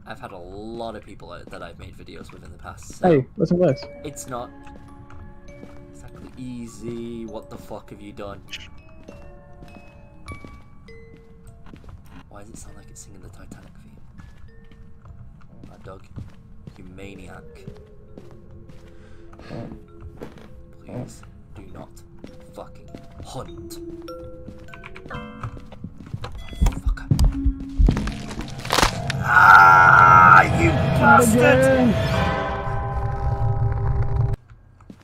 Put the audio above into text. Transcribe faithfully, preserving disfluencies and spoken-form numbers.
I've had a lot of people that I've made videos with in the past. So hey, listen to this. it's not exactly easy. What the fuck have you done? Why does it sound like it's singing the Titanic theme? That dog. You maniac. Please do not fucking hunt. Fucker. Ah, you bastard!